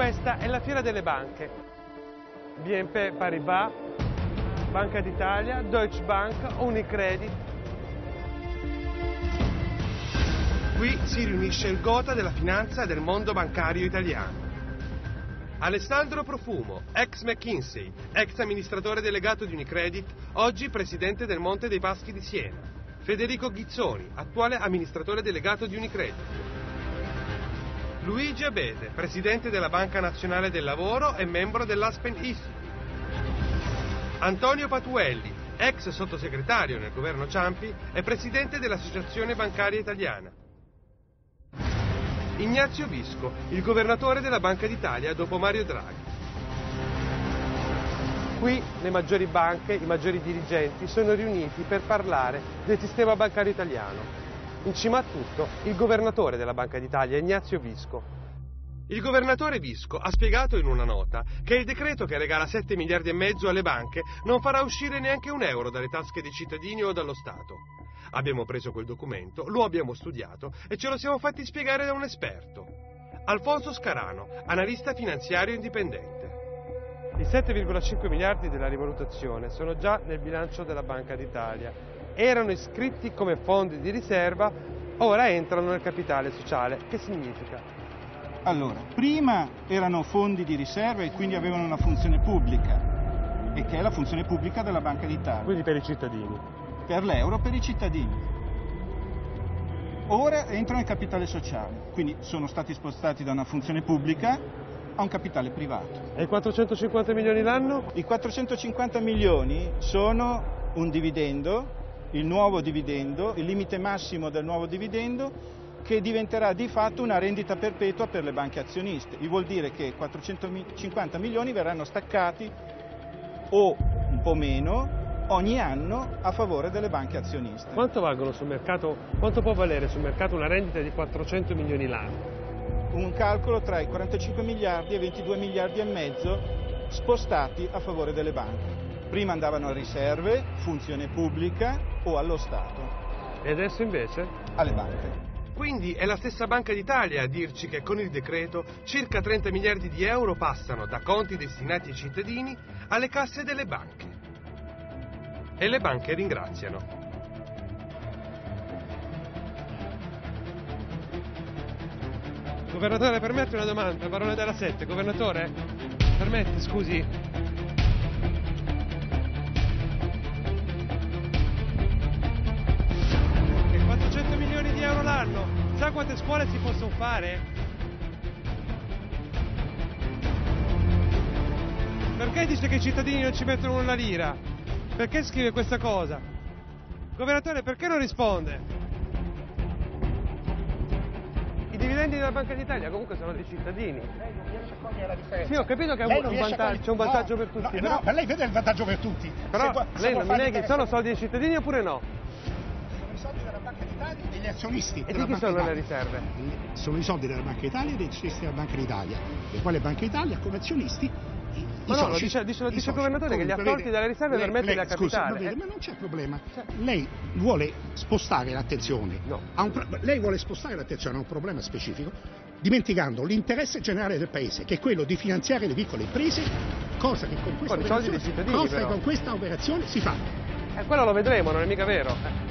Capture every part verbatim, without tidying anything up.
Questa è la fiera delle banche. B N P Paribas, Banca d'Italia, Deutsche Bank, Unicredit. Qui si riunisce il gotha della finanza e del mondo bancario italiano. Alessandro Profumo, ex McKinsey, ex amministratore delegato di Unicredit, oggi presidente del Monte dei Paschi di Siena. Federico Ghizzoni, attuale amministratore delegato di Unicredit. Luigi Abete, presidente della Banca Nazionale del Lavoro e membro dell'Aspen Institute. Antonio Patuelli, ex sottosegretario nel governo Ciampi e presidente dell'Associazione Bancaria Italiana. Ignazio Visco, il governatore della Banca d'Italia dopo Mario Draghi. Qui le maggiori banche, i maggiori dirigenti sono riuniti per parlare del sistema bancario italiano. In cima a tutto, il governatore della Banca d'Italia, Ignazio Visco. Il governatore Visco ha spiegato in una nota che il decreto che regala sette miliardi e mezzo alle banche non farà uscire neanche un euro dalle tasche dei cittadini o dallo Stato. Abbiamo preso quel documento, lo abbiamo studiato e ce lo siamo fatti spiegare da un esperto. Alfonso Scarano, analista finanziario indipendente. I sette virgola cinque miliardi della rivalutazione sono già nel bilancio della Banca d'Italia. Erano iscritti come fondi di riserva, ora entrano nel capitale sociale. Che significa? Allora, prima erano fondi di riserva e quindi avevano una funzione pubblica, e che è la funzione pubblica della Banca d'Italia. Quindi per i cittadini. Per l'euro, per i cittadini. Ora entrano nel capitale sociale, quindi sono stati spostati da una funzione pubblica a un capitale privato. E i quattrocentocinquanta milioni l'anno? I quattrocentocinquanta milioni sono un dividendo, il nuovo dividendo, il limite massimo del nuovo dividendo, che diventerà di fatto una rendita perpetua per le banche azioniste. Il vuol dire che quattrocentocinquanta milioni verranno staccati o un po' meno ogni anno a favore delle banche azioniste. Quanto valgono sul mercato, quanto può valere sul mercato una rendita di quattrocento milioni l'anno? Un calcolo tra i quarantacinque miliardi e ventidue miliardi e mezzo spostati a favore delle banche. Prima andavano a riserve, funzione pubblica o allo Stato. E adesso invece? Alle banche. Quindi è la stessa Banca d'Italia a dirci che con il decreto circa trenta miliardi di euro passano da conti destinati ai cittadini alle casse delle banche. E le banche ringraziano. Governatore, permetti una domanda? Barone della Sette, governatore? Permetti, scusi? E quattrocento milioni di euro l'anno, sa quante scuole si possono fare? Perché dice che i cittadini non ci mettono una lira? Perché scrive questa cosa? Governatore, perché non risponde? I dividendi della Banca d'Italia comunque sono dei cittadini. Lei non riesce a cogliere la differenza. Sì, ho capito che c'è un, un vantaggio, un vantaggio no, per tutti. No, però... no, per lei vede il vantaggio per tutti. Però se, lei se non mi neghi, sono soldi dei cittadini oppure no? Sono i soldi della Banca d'Italia e degli azionisti. E di chi sono le riserve? Sono i soldi della Banca d'Italia e degli azionisti della Banca d'Italia. E quale Banca d'Italia come azionisti? I Ma no, soci, lo dice, dice, lo dice il soci. governatore che li ha Comunque, tolti dalle riserve lei, per metterli lei, a capitale. Scusi, ma, vede, eh. ma non c'è problema. Lei vuole spostare l'attenzione no. a un pro- lei vuole spostare l'attenzione a un problema specifico, dimenticando l'interesse generale del Paese, che è quello di finanziare le piccole imprese, cosa che con questa, con i soldi dei operazione, cittadini, cosa che però. con questa operazione si fa. Eh, quello lo vedremo, non è mica vero. Eh.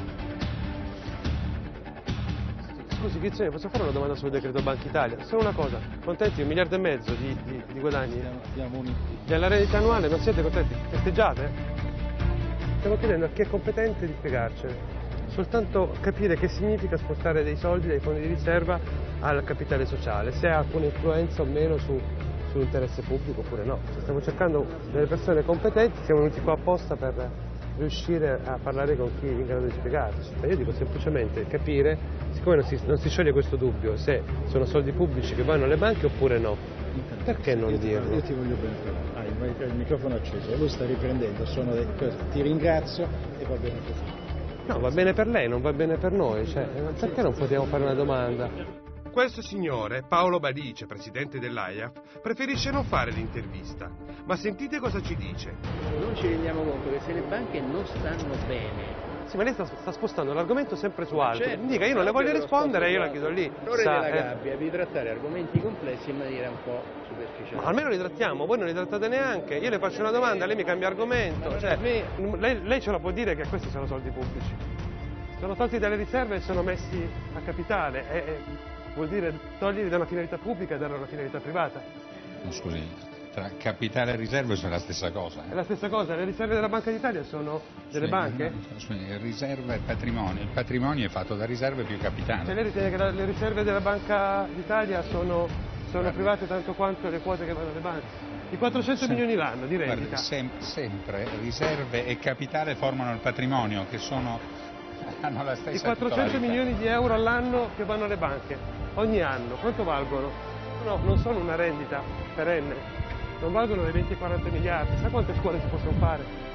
Scusi, Ghizzoni, posso fare una domanda sul decreto Banca Italia? Solo una cosa, contenti un miliardo e mezzo di, di, di guadagni? Siamo uniti. Della rendita annuale, non siete contenti? Festeggiate? Stiamo chiedendo a chi è competente di spiegarcene. Soltanto capire che significa spostare dei soldi dai fondi di riserva al capitale sociale, se ha alcuna influenza o meno su, sull'interesse pubblico oppure no. Stiamo cercando delle persone competenti, siamo venuti qua apposta per riuscire a parlare con chi è in grado di spiegarci. Io dico semplicemente capire, siccome non si, non si scioglie questo dubbio, se sono soldi pubblici che vanno alle banche oppure no. Perché non io dirlo? Ti, io ti voglio bene, ah, il, il microfono acceso, lui sta riprendendo, sono dei, ti ringrazio e va bene così. No, va bene per lei, non va bene per noi, cioè, perché non possiamo fare una domanda? Questo signore, Paolo Badice, presidente dell'A I A F, preferisce non fare l'intervista, ma sentite cosa ci dice. Non ci rendiamo conto che se le banche non stanno bene Sì, ma lei sta, sta spostando l'argomento sempre su altro. Certo, Mi dica, io non le voglio rispondere e io la chiudo lì. L'ore Sa, della eh. gabbia è di trattare argomenti complessi in maniera un po' superficiale. Ma almeno li trattiamo, voi non li trattate neanche. Io le faccio una domanda, lei mi cambia argomento. Cioè, lei, lei ce lo può dire che questi sono soldi pubblici. Sono tolti dalle riserve e sono messi a capitale. E, e vuol dire toglierli da una finalità pubblica e darli a una finalità privata. Scusi, tra capitale e riserve sono la stessa cosa. È la stessa cosa, le riserve della Banca d'Italia sono delle Sì, banche? no, scusi, riserve e patrimonio. Il patrimonio è fatto da riserve più capitale. Cioè lei ritiene che la, le riserve della Banca d'Italia sono, sono private tanto quanto le quote che vanno alle banche? I quattrocento Sem- milioni l'anno di rendita? Guardi, sem- sempre riserve e capitale formano il patrimonio, che sono, hanno la stessa I quattrocento titolarità. milioni di euro all'anno che vanno alle banche, ogni anno, quanto valgono? No, non sono una rendita perenne, non valgono dai venti ai quaranta miliardi, sa quante scuole si possono fare?